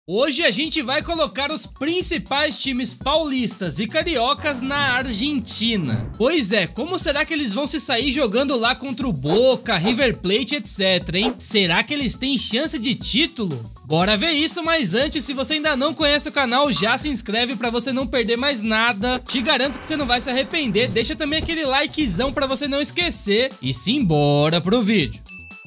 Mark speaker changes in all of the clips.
Speaker 1: Hoje a gente vai colocar os principais times paulistas e cariocas na Argentina. Pois é, como será que eles vão se sair jogando lá contra o Boca, River Plate, etc, hein? Será que eles têm chance de título? Bora ver isso, mas antes, se você ainda não conhece o canal, já se inscreve pra você não perder mais nada. Te garanto que você não vai se arrepender. Deixa também aquele likezão pra você não esquecer. E simbora pro vídeo.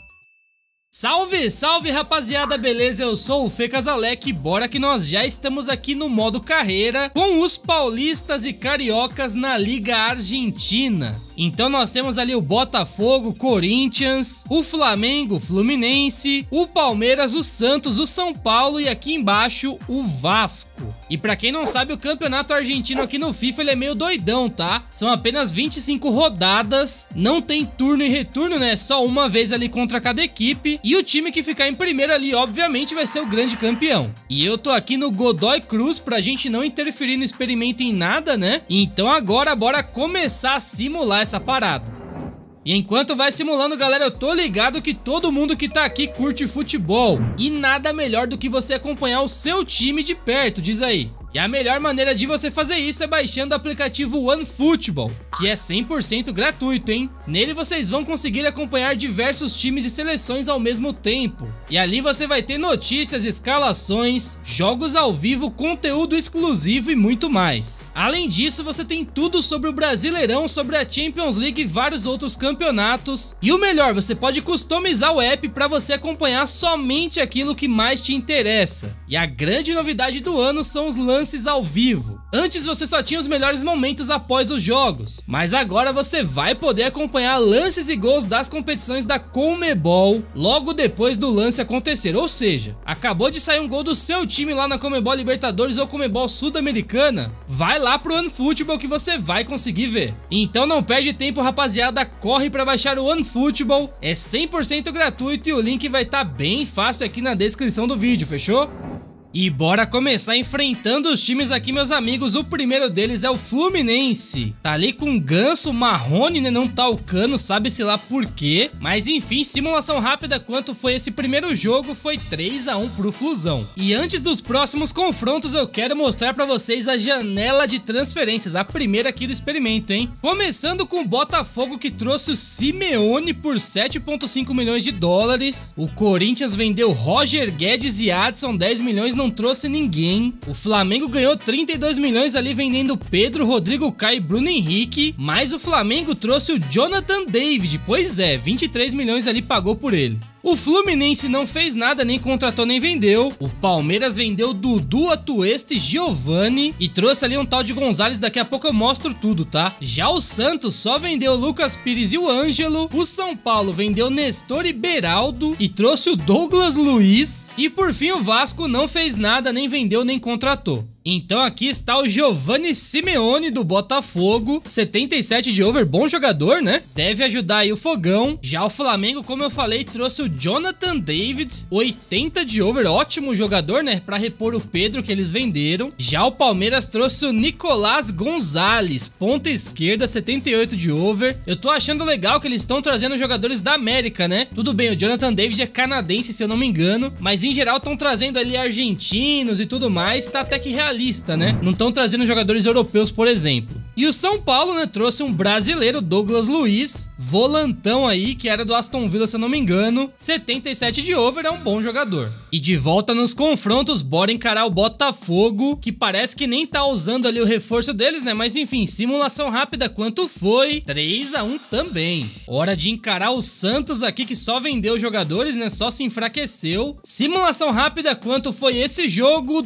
Speaker 1: Salve, salve rapaziada, beleza? Eu sou o Fê Casalec e bora que nós já estamos aqui no modo carreira com os paulistas e cariocas na Liga Argentina. Então nós temos ali o Botafogo, Corinthians, o Flamengo, Fluminense, o Palmeiras, o Santos, o São Paulo e aqui embaixo o Vasco. E pra quem não sabe, o campeonato argentino aqui no FIFA ele é meio doidão, tá? São apenas 25 rodadas, não tem turno e retorno, né? Só uma vez ali contra cada equipe. E o time que ficar em primeiro ali, obviamente, vai ser o grande campeão. E eu tô aqui no Godoy Cruz pra gente não interferir no experimento em nada, né? Então agora bora começar a simular essa parada. E enquanto vai simulando, galera, eu tô ligado que todo mundo que tá aqui curte futebol. E nada melhor do que você acompanhar o seu time de perto, diz aí. E a melhor maneira de você fazer isso é baixando o aplicativo OneFootball, que é 100% gratuito, hein? Nele vocês vão conseguir acompanhar diversos times e seleções ao mesmo tempo. E ali você vai ter notícias, escalações, jogos ao vivo, conteúdo exclusivo e muito mais. Além disso, você tem tudo sobre o Brasileirão, sobre a Champions League e vários outros campeonatos. E o melhor, você pode customizar o app para você acompanhar somente aquilo que mais te interessa. E a grande novidade do ano são os lances ao vivo. Antes você só tinha os melhores momentos após os jogos, mas agora você vai poder acompanhar lances e gols das competições da Conmebol logo depois do lance acontecer. Ou seja, acabou de sair um gol do seu time lá na Conmebol Libertadores ou Conmebol Sul-Americana, vai lá pro OneFootball que você vai conseguir ver. Então não perde tempo, rapaziada, corre para baixar o OneFootball, é 100% gratuito e o link vai estar bem fácil aqui na descrição do vídeo, fechou? E bora começar enfrentando os times aqui, meus amigos. O primeiro deles é o Fluminense. Tá ali com Ganso, Marrone, né? Não tá o Cano, sabe-se lá por quê. Mas enfim, simulação rápida quanto foi esse primeiro jogo, foi 3-1 pro Flusão. E antes dos próximos confrontos, eu quero mostrar pra vocês a janela de transferências, a primeira aqui do experimento, hein? Começando com o Botafogo, que trouxe o Simeone por 7,5 milhões de dólares. O Corinthians vendeu Roger Guedes e Adson, 10 milhões, não trouxe ninguém. O Flamengo ganhou 32 milhões ali vendendo Pedro, Rodrigo Caio e Bruno Henrique, mas o Flamengo trouxe o Jonathan David, pois é, 23 milhões ali pagou por ele. O Fluminense não fez nada, nem contratou nem vendeu. O Palmeiras vendeu Dudu, Atuesta e Giovani e trouxe ali um tal de Gonzalez, daqui a pouco eu mostro tudo, tá? Já o Santos só vendeu o Lucas Pires e o Ângelo. O São Paulo vendeu Nestor e Beraldo e trouxe o Douglas Luiz. E por fim o Vasco não fez nada, nem vendeu nem contratou. Então aqui está o Giovanni Simeone do Botafogo, 77 de over, bom jogador, né? Deve ajudar aí o fogão. Já o Flamengo, como eu falei, trouxe o Jonathan David, 80 de over, ótimo jogador, né? Pra repor o Pedro que eles venderam. Já o Palmeiras trouxe o Nicolás Gonzalez, ponta esquerda, 78 de over. Eu tô achando legal que eles estão trazendo jogadores da América, né? Tudo bem, o Jonathan David é canadense, se eu não me engano, mas em geral estão trazendo ali argentinos e tudo mais, tá até que realista, né? Não estão trazendo jogadores europeus, por exemplo. E o São Paulo, né, trouxe um brasileiro, Douglas Luiz, volantão aí, que era do Aston Villa, se eu não me engano, 77 de over, é um bom jogador. E de volta nos confrontos, bora encarar o Botafogo, que parece que nem tá usando ali o reforço deles, né? Mas enfim, simulação rápida quanto foi? 3-1 também. Hora de encarar o Santos aqui, que só vendeu jogadores, né? Só se enfraqueceu. Simulação rápida quanto foi esse jogo?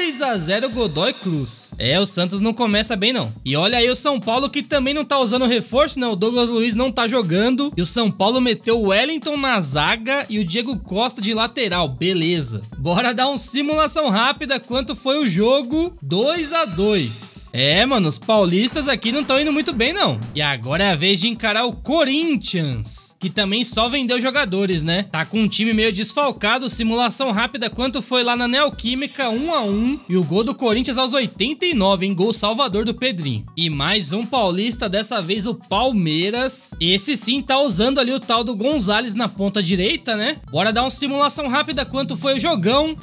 Speaker 1: 2-0 Godoy Cruz. É, o Santos não começa bem não. E olha aí o São Paulo, que também não tá usando reforço, né? O Douglas Luiz não tá jogando. E o São Paulo meteu o Wellington na zaga e o Diego Costa de lateral. Beleza. Bora dar uma simulação rápida quanto foi o jogo? 2-2. É, mano, os paulistas aqui não estão indo muito bem, não. E agora é a vez de encarar o Corinthians, que também só vendeu jogadores, né? Tá com um time meio desfalcado, simulação rápida, quanto foi lá na Neoquímica, 1-1. E o gol do Corinthians aos 89, hein? Gol salvador do Pedrinho. E mais um paulista, dessa vez o Palmeiras. Esse sim tá usando ali o tal do Gonzalez na ponta direita, né? Bora dar uma simulação rápida, quanto foi o jogão?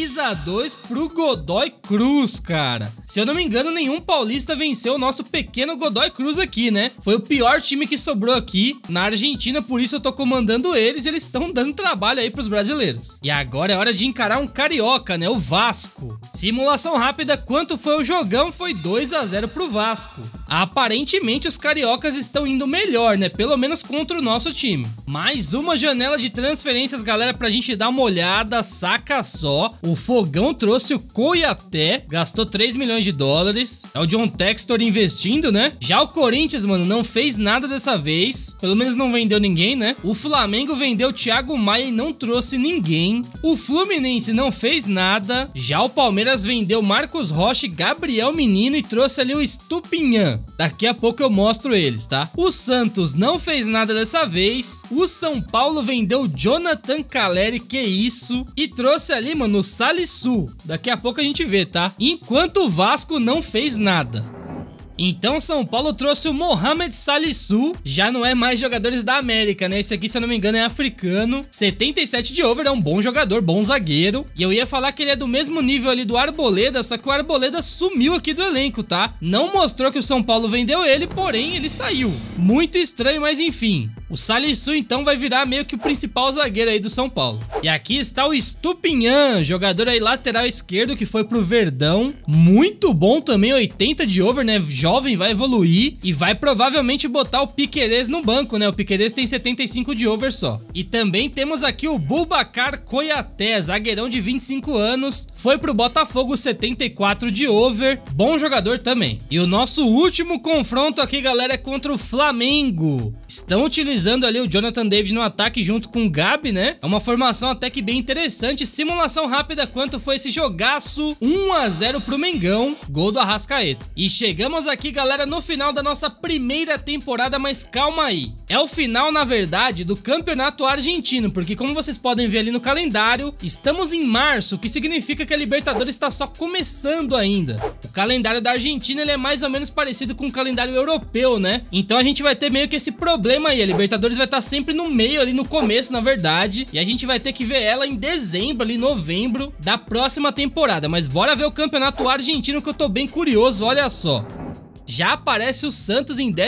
Speaker 1: 3-2 pro Godoy Cruz, cara. Se eu não me engano, nenhum paulista venceu o nosso pequeno Godoy Cruz aqui, né? Foi o pior time que sobrou aqui na Argentina, por isso eu tô comandando eles e eles estão dando trabalho aí pros brasileiros. E agora é hora de encarar um carioca, né? O Vasco. Simulação rápida, quanto foi o jogão? Foi 2-0 pro Vasco. Aparentemente os cariocas estão indo melhor, né? Pelo menos contra o nosso time. Mais uma janela de transferências, galera, pra gente dar uma olhada. Saca só, o Fogão trouxe o Coyaté, gastou 3 milhões de dólares. É o John Textor investindo, né? Já o Corinthians, mano, não fez nada dessa vez. Pelo menos não vendeu ninguém, né? O Flamengo vendeu o Thiago Maia e não trouxe ninguém. O Fluminense não fez nada. Já o Palmeiras vendeu Marcos Rocha e Gabriel Menino e trouxe ali o Estupinhã. Daqui a pouco eu mostro eles, tá? O Santos não fez nada dessa vez. O São Paulo vendeu o Jonathan Caleri, que isso. E trouxe ali, mano, o Salisu. Daqui a pouco a gente vê, tá? Enquanto o Vasco não fez nada. Então São Paulo trouxe o Mohamed Salisu, já não é mais jogadores da América, né? Esse aqui, se eu não me engano, é africano. 77 de over, é um bom jogador, bom zagueiro. E eu ia falar que ele é do mesmo nível ali do Arboleda, só que o Arboleda sumiu aqui do elenco, tá? Não mostrou que o São Paulo vendeu ele, porém ele saiu. Muito estranho, mas enfim. O Salisu então vai virar meio que o principal zagueiro aí do São Paulo. E aqui está o Estupinhan, jogador aí lateral esquerdo que foi pro Verdão. Muito bom também, 80 de over, né? Jovem, vai evoluir e vai provavelmente botar o Piquerez no banco, né? O Piquerez tem 75 de over só. E também temos aqui o Boubacar Coyaté, zagueirão de 25 anos, foi pro Botafogo, 74 de over, bom jogador também. E o nosso último confronto aqui, galera, é contra o Flamengo. Estão utilizando ali o Jonathan David no ataque junto com o Gabi, né? É uma formação até que bem interessante. Simulação rápida, quanto foi esse jogaço? 1-0 pro Mengão, gol do Arrascaeta. E chegamos aqui, galera, no final da nossa primeira temporada, mas calma aí. É o final, na verdade, do Campeonato Argentino, porque como vocês podem ver ali no calendário, estamos em março, o que significa que a Libertadores está só começando ainda. O calendário da Argentina, ele é mais ou menos parecido com o calendário europeu, né? Então a gente vai ter meio que esse problema aí, a Libertadores vai estar sempre no meio, ali no começo, na verdade, e a gente vai ter que ver ela em dezembro, ali novembro da próxima temporada. Mas bora ver o Campeonato Argentino, que eu tô bem curioso, olha só. Já aparece o Santos em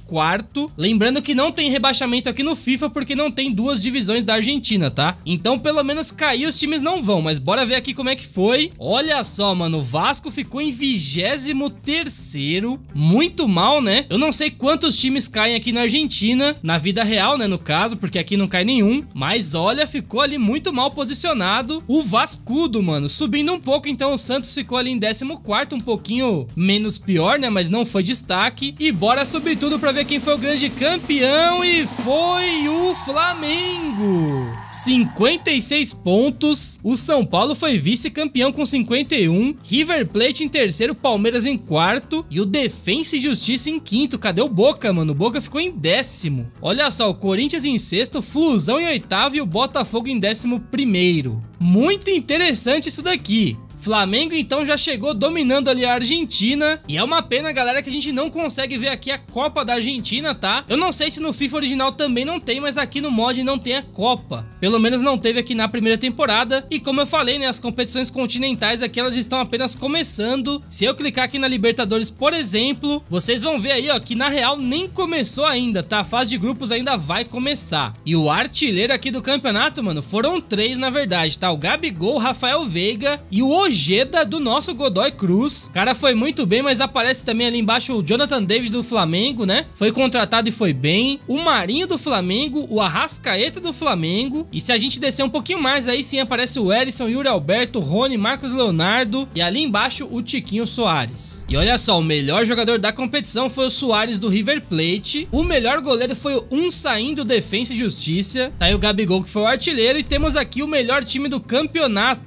Speaker 1: 14º, lembrando que não tem rebaixamento aqui no FIFA porque não tem duas divisões da Argentina, tá? Então pelo menos cair os times não vão, mas bora ver aqui como é que foi. Olha só, mano, o Vasco ficou em 23º, muito mal, né? Eu não sei quantos times caem aqui na Argentina, na vida real, né, no caso, porque aqui não cai nenhum, mas olha, ficou ali muito mal posicionado. O Vascudo, mano, subindo um pouco, então o Santos ficou ali em 14º, um pouquinho menos pior, né, mas não foi destaque. E bora subir tudo pra ver quem foi o grande campeão, e foi o Flamengo, 56 pontos. O São Paulo foi vice-campeão com 51, River Plate em terceiro, Palmeiras em quarto e o Defensa e Justiça em quinto. Cadê o Boca, mano? O Boca ficou em 10º. Olha só, o Corinthians em sexto, Flusão em oitavo e o Botafogo em 11º. Muito interessante isso daqui. Flamengo então já chegou dominando ali a Argentina, e é uma pena, galera, que a gente não consegue ver aqui a Copa da Argentina, tá? Eu não sei se no FIFA original também não tem, mas aqui no mod não tem a Copa. Pelo menos não teve aqui na primeira temporada, e como eu falei, né, as competições continentais aqui elas estão apenas começando. Se eu clicar aqui na Libertadores, por exemplo, vocês vão ver aí, ó, que na real nem começou ainda, tá? A fase de grupos ainda vai começar. E o artilheiro aqui do campeonato, mano, foram 3 na verdade, tá? O Gabigol, o Rafael Veiga e o Ojeda do nosso Godoy Cruz. O cara foi muito bem, mas aparece também ali embaixo o Jonathan David do Flamengo, né? Foi contratado e foi bem. O Marinho do Flamengo, o Arrascaeta do Flamengo. E se a gente descer um pouquinho mais, aí sim aparece o Erisson, Yuri Alberto, Rony, Marcos Leonardo e ali embaixo o Tiquinho Soares. E olha só, o melhor jogador da competição foi o Soares do River Plate. O melhor goleiro foi o Unsain do Defensa e Justiça. Tá aí o Gabigol, que foi o artilheiro. E temos aqui o melhor time do campeonato.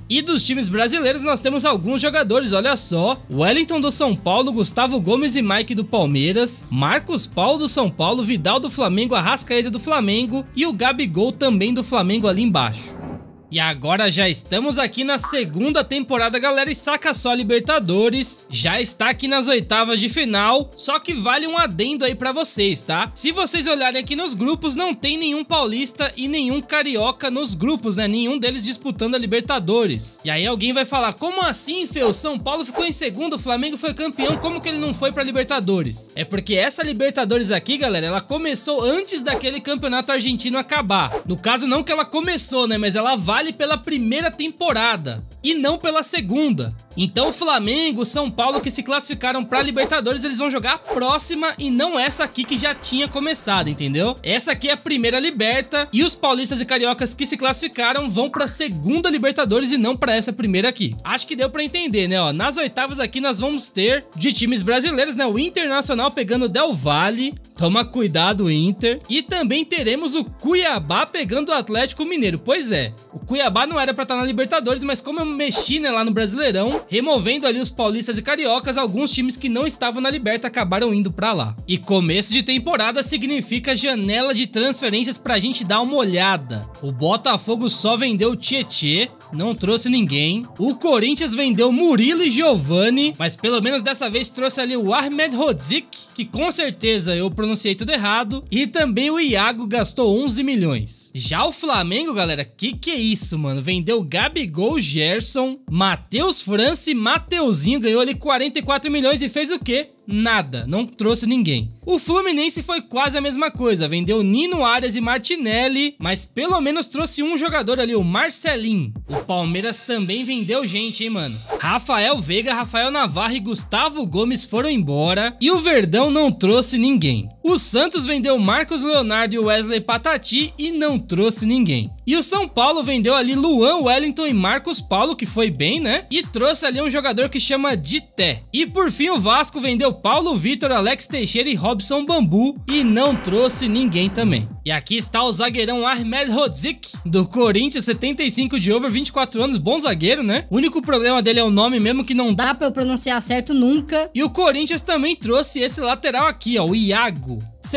Speaker 1: E dos times brasileiros nós temos alguns jogadores, olha só. Wellington do São Paulo, Gustavo Gomes e Mike do Palmeiras, Marcos Paulo do São Paulo, Vidal do Flamengo, Arrascaeta do Flamengo e o Gabigol também do Flamengo ali embaixo. E agora já estamos aqui na segunda temporada, galera, e saca só, Libertadores já está aqui nas oitavas de final, só que vale um adendo aí pra vocês, tá? Se vocês olharem aqui nos grupos, não tem nenhum paulista e nenhum carioca nos grupos, né? Nenhum deles disputando a Libertadores. E aí alguém vai falar, como assim, Fê? O São Paulo ficou em segundo, o Flamengo foi campeão, como que ele não foi pra Libertadores? É porque essa Libertadores aqui, galera, ela começou antes daquele campeonato argentino acabar. No caso, não que ela começou, né? Mas ela vale pela primeira temporada e não pela segunda. Então o Flamengo, São Paulo que se classificaram pra Libertadores, eles vão jogar a próxima e não essa aqui que já tinha começado, entendeu? Essa aqui é a primeira Liberta e os paulistas e cariocas que se classificaram vão pra segunda Libertadores e não pra essa primeira aqui. Acho que deu pra entender, né? Ó, nas oitavas aqui nós vamos ter de times brasileiros, né? O Internacional pegando o Del Valle, toma cuidado Inter, e também teremos o Cuiabá pegando o Atlético Mineiro. Pois é, o Cuiabá não era pra estar na Libertadores, mas como eu mexi, né, lá no Brasileirão, removendo ali os paulistas e cariocas, alguns times que não estavam na Liberta acabaram indo pra lá. E começo de temporada significa janela de transferências pra gente dar uma olhada. O Botafogo só vendeu o Tietê, não trouxe ninguém. O Corinthians vendeu Murilo e Giovani, mas pelo menos dessa vez trouxe ali o Ahmed Rodzik, que com certeza eu pronunciei tudo errado, e também o Iago gastou 11 milhões. Já o Flamengo, galera, que é isso, mano? Vendeu Gabigol, Gerson, Matheus França e Mateuzinho, ganhou ali 44 milhões e fez o quê? Nada, não trouxe ninguém. O Fluminense foi quase a mesma coisa, vendeu Nino, Arias e Martinelli, mas pelo menos trouxe um jogador ali, o Marcelinho. O Palmeiras também vendeu gente, hein, mano. Rafael Veiga, Rafael Navarro e Gustavo Gomes foram embora e o Verdão não trouxe ninguém. O Santos vendeu Marcos Leonardo e Wesley Patati e não trouxe ninguém. E o São Paulo vendeu ali Luan, Wellington e Marcos Paulo, que foi bem, né? E trouxe ali um jogador que chama Dité. E por fim o Vasco vendeu Paulo Vitor, Alex Teixeira e Robson Bambu e não trouxe ninguém também. E aqui está o zagueirão Ahmed Rodzik, do Corinthians, 75 de over, 24 anos, bom zagueiro, né? O único problema dele é o nome mesmo, que não dá
Speaker 2: pra eu pronunciar certo nunca.
Speaker 1: E o Corinthians também trouxe esse lateral aqui, ó, o Iago,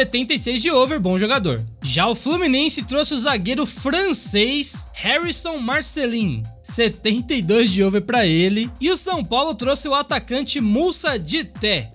Speaker 1: 76 de over, bom jogador. Já o Fluminense trouxe o zagueiro francês Harrison Marcelin, 72 de over pra ele. E o São Paulo trouxe o atacante Moussa Dité,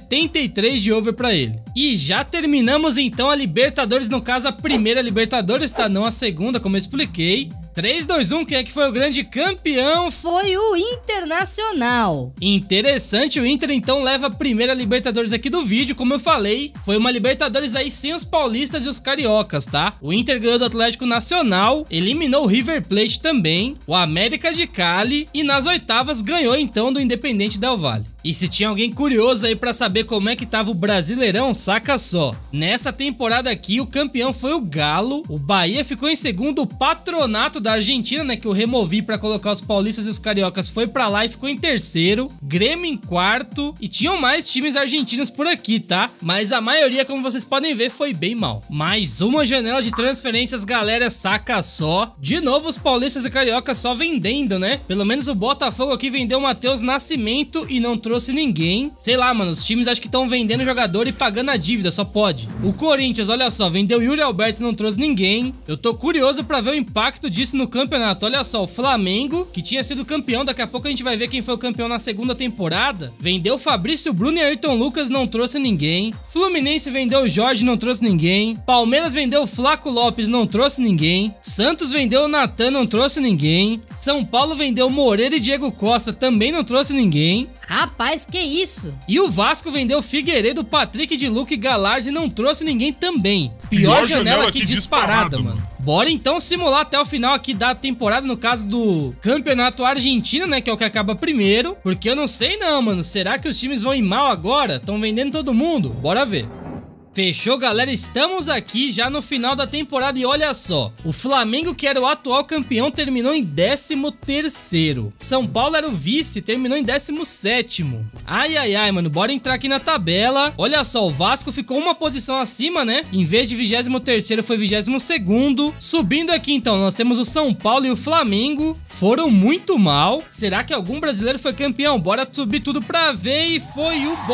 Speaker 1: 73 de over pra ele. E já terminamos então a Libertadores, no caso a primeira Libertadores, tá? Não a segunda, como eu expliquei. 3, 2, 1, quem é que foi o grande campeão?
Speaker 2: Foi o Internacional.
Speaker 1: Interessante, o Inter então leva a primeira Libertadores aqui do vídeo, como eu falei. Foi uma Libertadores aí sem os paulistas e os cariocas, tá? O Inter ganhou do Atlético Nacional, eliminou o River Plate também, o América de Cali e nas oitavas ganhou então do Independente Del Valle. E se tinha alguém curioso aí pra saber como é que tava o Brasileirão, saca só. Nessa temporada aqui, o campeão foi o Galo, o Bahia ficou em segundo, o Patronato da Argentina, né, que eu removi pra colocar os paulistas e os cariocas, foi pra lá e ficou em terceiro, Grêmio em quarto, e tinham mais times argentinos por aqui, tá? Mas a maioria, como vocês podem ver, foi bem mal. Mais uma janela de transferências, galera, saca só. De novo, os paulistas e cariocas só vendendo, né? Pelo menos o Botafogo aqui vendeu o Matheus Nascimento e não trouxe ninguém. Sei lá, mano, os times acho que estão vendendo jogador e pagando a dívida, só pode. O Corinthians, olha só, vendeu Yuri Alberto e não trouxe ninguém. Eu tô curioso pra ver o impacto disso no campeonato. Olha só, o Flamengo, que tinha sido campeão, daqui a pouco a gente vai ver quem foi o campeão na segunda temporada, vendeu Fabrício Bruno e Ayrton Lucas, não trouxe ninguém. Fluminense vendeu o Jorge, não trouxe ninguém. Palmeiras vendeu o Flaco Lopes, não trouxe ninguém. Santos vendeu o Natan, não trouxe ninguém. São Paulo vendeu Moreira e Diego Costa, também não trouxe ninguém.
Speaker 2: Rapaz, que isso?
Speaker 1: E o Vasco vendeu Figueiredo, Patrick de Luque e Galarza e não trouxe ninguém também. Pior janela aqui disparada, mano. Bora então simular até o final aqui da temporada, no caso do Campeonato Argentino, né, que é o que acaba primeiro. Porque eu não sei não, mano, será que os times vão ir mal agora? Estão vendendo todo mundo? Bora ver. Fechou, galera? Estamos aqui já no final da temporada e olha só, o Flamengo, que era o atual campeão, terminou em 13º. São Paulo era o vice, terminou em 17º. Ai, ai, ai, mano, bora entrar aqui na tabela. Olha só, o Vasco ficou uma posição acima, né? Em vez de 23º, foi 22º. Subindo aqui, então, nós temos o São Paulo e o Flamengo. Foram muito mal. Será que algum brasileiro foi campeão? Bora subir tudo pra ver. E foi o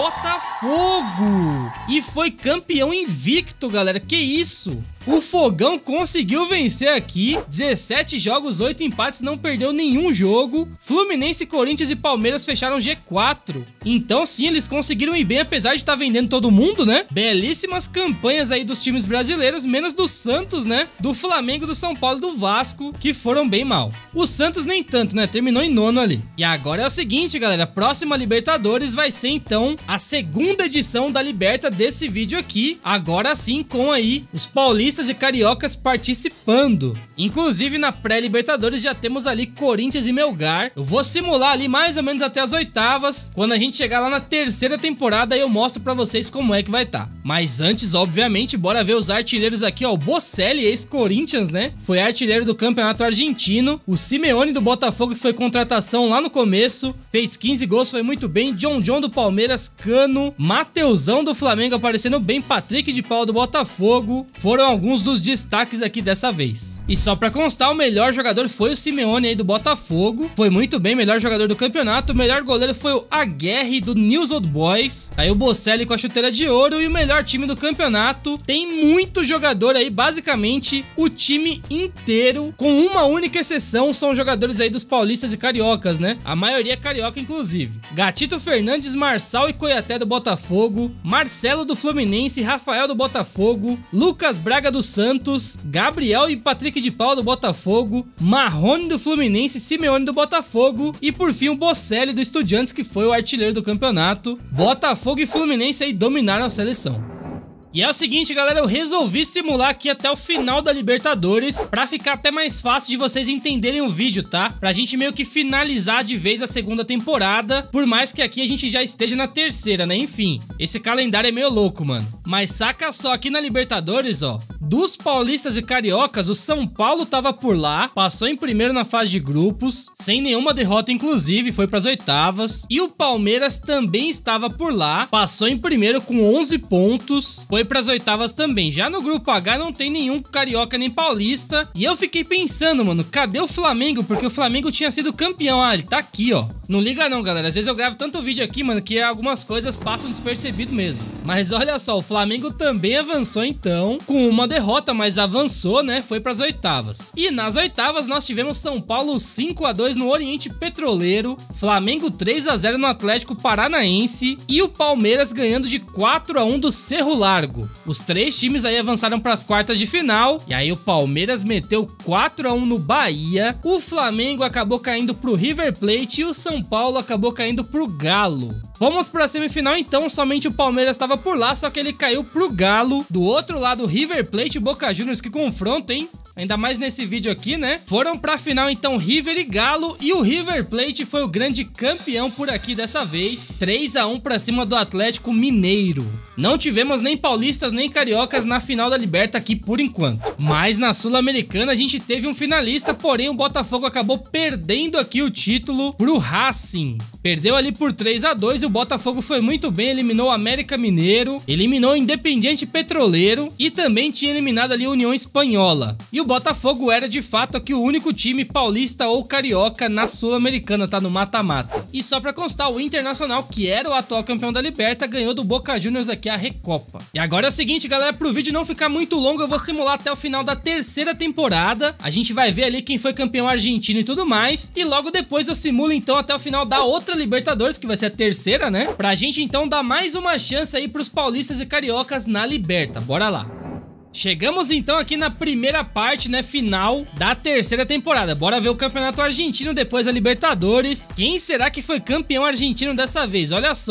Speaker 1: Botafogo. E foi campeão invicto, galera. Que isso? O Fogão conseguiu vencer aqui, 17 jogos, 8 empates, não perdeu nenhum jogo. Fluminense, Corinthians e Palmeiras fecharam G4. Então sim, eles conseguiram ir bem, apesar de estar vendendo todo mundo, né? Belíssimas campanhas aí dos times brasileiros, menos do Santos, né? Do Flamengo, do São Paulo e do Vasco, que foram bem mal. O Santos nem tanto, né? Terminou em 9º ali. E agora é o seguinte, galera, a próxima Libertadores vai ser então a segunda edição da Liberta desse vídeo aqui. Agora sim, com aí os paulistas e cariocas participando. Inclusive na pré-Libertadores já temos ali Corinthians e Melgar. Eu vou simular ali mais ou menos até as oitavas. Quando a gente chegar lá na terceira temporada, aí eu mostro pra vocês como é que vai estar. Mas antes, obviamente, bora ver os artilheiros aqui, ó. O Bocelli, ex-Corinthians, né? Foi artilheiro do Campeonato Argentino. O Simeone do Botafogo, que foi contratação lá no começo, fez 15 gols, foi muito bem. John do Palmeiras, Cano, Mateusão do Flamengo aparecendo bem, Patrick de Paula do Botafogo. Foram alguns dos destaques aqui dessa vez. E só pra constar, o melhor jogador foi o Simeone aí do Botafogo. Foi muito bem, melhor jogador do campeonato. O melhor goleiro foi o Aguerre do News Old Boys. Aí o Bocelli com a chuteira de ouro. E o melhor time do campeonato. Tem muito jogador aí, basicamente o time inteiro, com uma única exceção, são jogadores aí dos paulistas e cariocas, né? A maioria é carioca, inclusive. Gatito Fernandes, Marçal e Coyaté do Botafogo, Marcelo do Fluminense, Rafael do Botafogo, Lucas Braga do Santos, Gabriel e Patrick de Paula do Botafogo, Marrone do Fluminense, Simeone do Botafogo e por fim o Bocelli do Estudiantes, que foi o artilheiro do campeonato. Botafogo e Fluminense aí dominaram a seleção. E é o seguinte, galera, eu resolvi simular aqui até o final da Libertadores pra ficar até mais fácil de vocês entenderem o vídeo, tá? Pra gente meio que finalizar de vez a segunda temporada, por mais que aqui a gente já esteja na terceira, né? Enfim, esse calendário é meio louco, mano. Mas saca só, aqui na Libertadores, ó, dos paulistas e cariocas, o São Paulo tava por lá, passou em primeiro na fase de grupos, sem nenhuma derrota inclusive, foi pras oitavas. E o Palmeiras também estava por lá, passou em primeiro com 11 pontos, foi pras oitavas também. Já no grupo H não tem nenhum carioca nem paulista. E eu fiquei pensando, mano, cadê o Flamengo? Porque o Flamengo tinha sido campeão. Ah, ele tá aqui, ó. Não liga não, galera. Às vezes eu gravo tanto vídeo aqui, mano, que algumas coisas passam despercebido mesmo. Mas olha só, o Flamengo também avançou então, com uma derrota, mas avançou, né? Foi pras oitavas. E nas oitavas nós tivemos São Paulo 5-2 no Oriente Petroleiro, Flamengo 3-0 no Atlético Paranaense e o Palmeiras ganhando de 4-1 do Cerro Largo. Os três times aí avançaram para as quartas de final. E aí o Palmeiras meteu 4-1 no Bahia. O Flamengo acabou caindo pro River Plate e o São Paulo acabou caindo pro Galo. Vamos para a semifinal então, somente o Palmeiras estava por lá, só que ele caiu pro Galo. Do outro lado, o River Plate e Boca Juniors, que confronto, hein? Ainda mais nesse vídeo aqui, né? Foram pra final então River e Galo, e o River Plate foi o grande campeão por aqui dessa vez, 3-1 pra cima do Atlético Mineiro. Não tivemos nem paulistas nem cariocas na final da Liberta aqui por enquanto. Mas na Sul-Americana a gente teve um finalista, porém o Botafogo acabou perdendo aqui o título pro Racing. Perdeu ali por 3-2 e o Botafogo foi muito bem, eliminou o América Mineiro, eliminou o Independiente Petroleiro e também tinha eliminado ali a União Espanhola. E o Botafogo era de fato aqui o único time paulista ou carioca na Sul-Americana, tá no mata-mata. E só pra constar, o Internacional, que era o atual campeão da Liberta, ganhou do Boca Juniors aqui a Recopa. E agora é o seguinte, galera, pro vídeo não ficar muito longo, eu vou simular até o final da terceira temporada. A gente vai ver ali quem foi campeão argentino e tudo mais. E logo depois eu simulo então até o final da outra Libertadores, que vai ser a terceira, né? Pra gente então dar mais uma chance aí pros paulistas e cariocas na Liberta. Bora lá. Chegamos então aqui na primeira parte, né, final da terceira temporada. Bora ver o campeonato argentino, depois a Libertadores. Quem será que foi campeão argentino dessa vez? Olha só.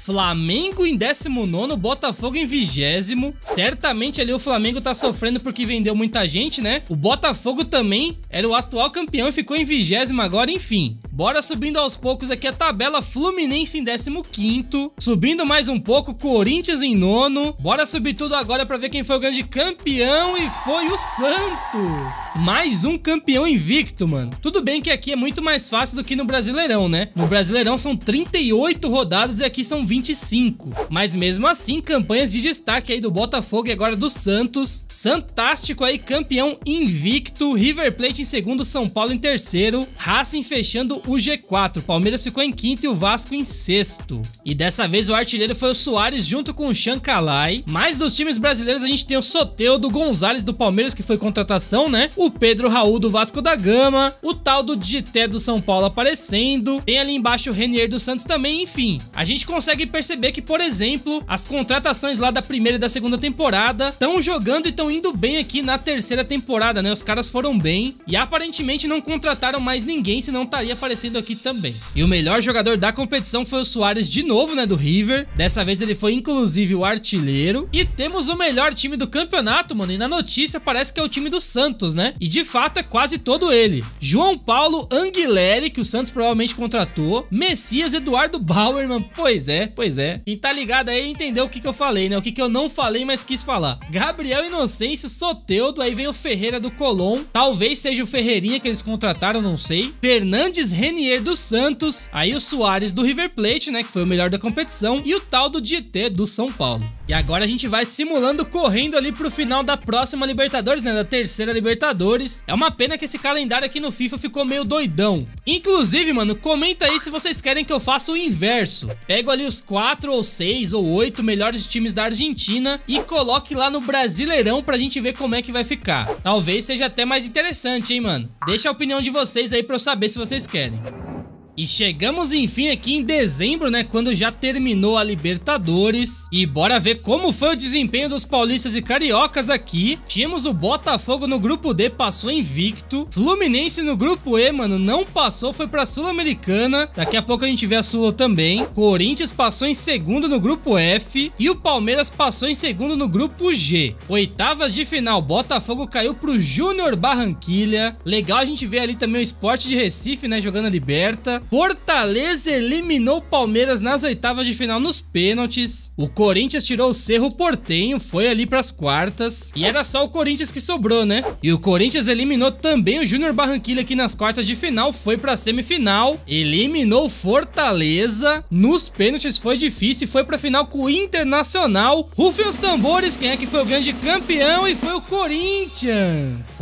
Speaker 1: Flamengo em 19º, Botafogo em 20º. Certamente ali o Flamengo tá sofrendo porque vendeu muita gente, né? O Botafogo também era o atual campeão e ficou em 20º agora, enfim. Bora subindo aos poucos aqui a tabela. Fluminense em 15º. Subindo mais um pouco, Corinthians em 9º. Bora subir tudo agora pra ver quem foi o grande campeão e foi o Santos. Mais um campeão invicto, mano. Tudo bem que aqui é muito mais fácil do que no Brasileirão, né? No Brasileirão são 38 rodadas e aqui são 25. Mas mesmo assim, campanhas de destaque aí do Botafogo e agora do Santos. Fantástico aí, campeão invicto. River Plate em 2º, São Paulo em 3º. Racing fechando o G4. Palmeiras ficou em 5º e o Vasco em 6º. E dessa vez o artilheiro foi o Suárez junto com o Chancalay. Mais dos times brasileiros a gente tem o Soteldo, Gonzalez do Palmeiras, que foi contratação, né? O Pedro Raul do Vasco da Gama. O tal do Dité do São Paulo aparecendo. Tem ali embaixo o Renier do Santos também, enfim. A gente consegue perceber que, por exemplo, as contratações lá da primeira e da segunda temporada estão jogando e estão indo bem aqui na terceira temporada, né? Os caras foram bem e aparentemente não contrataram mais ninguém, senão estaria aparecendo aqui também. E o melhor jogador da competição foi o Suárez de novo, né? Do River. Dessa vez ele foi inclusive o artilheiro. E temos o melhor time do campeonato, mano. E na notícia parece que é o time do Santos, né? E de fato é quase todo ele. João Paulo Anguilleri, que o Santos provavelmente contratou. Messias, Eduardo Bauerman. Pois é. Quem tá ligado aí entendeu o que eu falei, né? O que eu não falei, mas quis falar. Gabriel Inocêncio, Soteldo. Aí vem o Ferreira do Colón. Talvez seja o Ferreirinha que eles contrataram, não sei. Fernandes Renier do Santos. Aí o Suárez do River Plate, né? Que foi o melhor da competição. E o tal do Dité do São Paulo. E agora a gente vai simulando, correndo ali pro final da próxima Libertadores, né? Da terceira Libertadores. É uma pena que esse calendário aqui no FIFA ficou meio doidão. Inclusive, mano, comenta aí se vocês querem que eu faça o inverso. Pego ali os 4 ou 6 ou 8 melhores times da Argentina e coloque lá no Brasileirão pra gente ver como é que vai ficar. Talvez seja até mais interessante, hein, mano? Deixa a opinião de vocês aí pra eu saber se vocês querem. E chegamos enfim aqui em dezembro, né, quando já terminou a Libertadores. E bora ver como foi o desempenho dos paulistas e cariocas aqui. Tínhamos o Botafogo no grupo D, passou invicto. Fluminense no grupo E, mano, não passou, foi pra Sul-Americana. Daqui a pouco a gente vê a Sula também. Corinthians passou em 2º no grupo F. E o Palmeiras passou em 2º no grupo G. Oitavas de final, Botafogo caiu pro Júnior Barranquilha. Legal a gente ver ali também o Sport de Recife, né, jogando a Liberta. Fortaleza eliminou o Palmeiras nas oitavas de final nos pênaltis. O Corinthians tirou o Cerro Porteño, foi ali pras quartas. E era só o Corinthians que sobrou, né? E o Corinthians eliminou também o Júnior Barranquilla aqui nas quartas de final, foi pra semifinal. Eliminou o Fortaleza. Nos pênaltis foi difícil, foi pra final com o Internacional. Rufem os tambores, quem é que foi o grande campeão? E foi o Corinthians.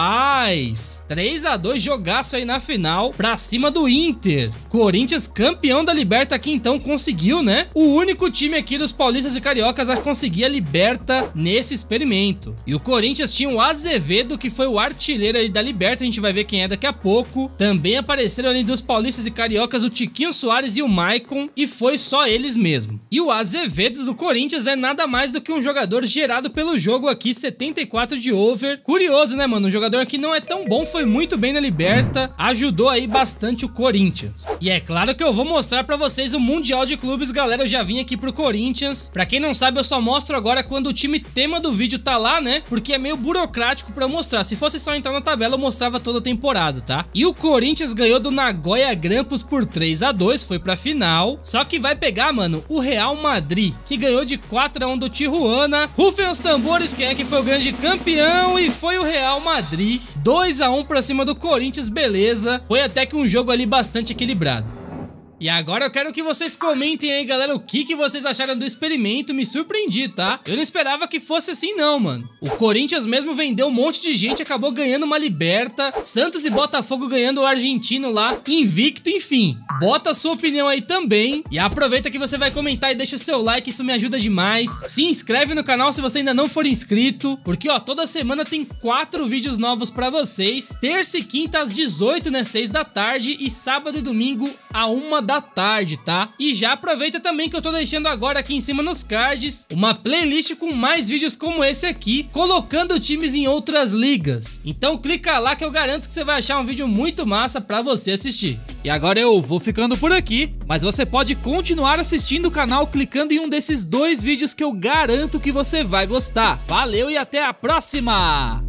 Speaker 1: Rapaz, 3-2, jogaço aí na final, pra cima do Inter. Corinthians campeão da Liberta aqui então, conseguiu, né? O único time aqui dos paulistas e cariocas a conseguir a Liberta nesse experimento. E o Corinthians tinha o Azevedo, que foi o artilheiro aí da Liberta, a gente vai ver quem é daqui a pouco. Também apareceram ali dos paulistas e cariocas o Tiquinho Soares e o Maicon, e foi só eles mesmo. E o Azevedo do Corinthians é nada mais do que um jogador gerado pelo jogo aqui, 74 de over. Curioso, né, mano? Um jogador que não é tão bom, foi muito bem na Liberta, ajudou aí bastante o Corinthians. E é claro que eu vou mostrar pra vocês o Mundial de Clubes, galera. Eu já vim aqui pro Corinthians. Pra quem não sabe, eu só mostro agora quando o time tema do vídeo tá lá, né? Porque é meio burocrático pra eu mostrar. Se fosse só entrar na tabela, eu mostrava toda a temporada, tá? E o Corinthians ganhou do Nagoya Grampus por 3-2, foi pra final. Só que vai pegar, mano, o Real Madrid, que ganhou de 4-1 do Tijuana. Rufem os tambores, quem é que foi o grande campeão? E foi o Real Madrid, 2-1 pra cima do Corinthians, beleza. Foi até que um jogo ali bastante equilibrado. E agora eu quero que vocês comentem aí, galera, o que vocês acharam do experimento. Me surpreendi, tá? Eu não esperava que fosse assim não, mano. O Corinthians mesmo vendeu um monte de gente, acabou ganhando uma Liberta. Santos e Botafogo ganhando o argentino lá, invicto, enfim. Bota a sua opinião aí também. E aproveita que você vai comentar e deixa o seu like, isso me ajuda demais. Se inscreve no canal se você ainda não for inscrito, porque, ó, toda semana tem 4 vídeos novos pra vocês. Terça e quinta às 18, né, 6 da tarde. E sábado e domingo à 1 da tarde, tá? E já aproveita também que eu tô deixando agora aqui em cima nos cards uma playlist com mais vídeos como esse aqui, colocando times em outras ligas. Então clica lá que eu garanto que você vai achar um vídeo muito massa pra você assistir. E agora eu vou ficando por aqui, mas você pode continuar assistindo o canal clicando em um desses 2 vídeos que eu garanto que você vai gostar. Valeu e até a próxima!